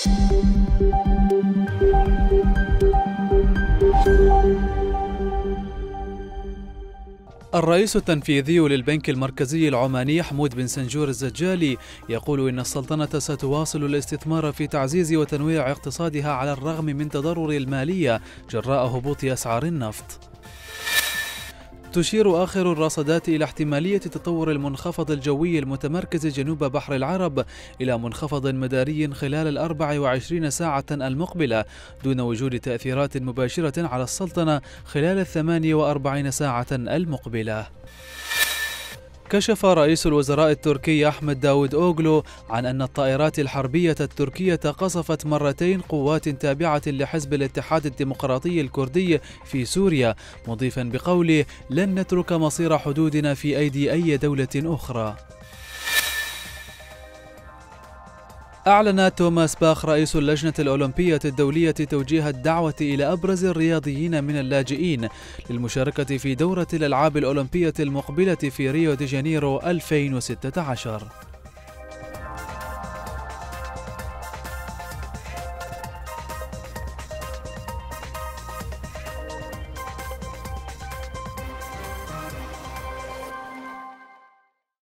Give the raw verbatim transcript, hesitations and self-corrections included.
الرئيس التنفيذي للبنك المركزي العماني حمود بن سنجور الزجالي يقول إن السلطنة ستواصل الاستثمار في تعزيز وتنويع اقتصادها على الرغم من تضرر المالية جراء هبوط أسعار النفط. تشير آخر الرصدات إلى احتمالية تطور المنخفض الجوي المتمركز جنوب بحر العرب إلى منخفض مداري خلال الأربع وعشرين ساعة المقبلة دون وجود تأثيرات مباشرة على السلطنة خلال الثمان وأربعين ساعة المقبلة. كشف رئيس الوزراء التركي أحمد داود أوغلو عن أن الطائرات الحربية التركية قصفت مرتين قوات تابعة لحزب الاتحاد الديمقراطي الكردي في سوريا، مضيفا بقوله: لن نترك مصير حدودنا في أيدي أي دولة أخرى. أعلن توماس باخ رئيس اللجنة الأولمبية الدولية توجيه الدعوة إلى أبرز الرياضيين من اللاجئين للمشاركة في دورة الألعاب الأولمبية المقبلة في ريو دي جانيرو ألفين وستة عشر.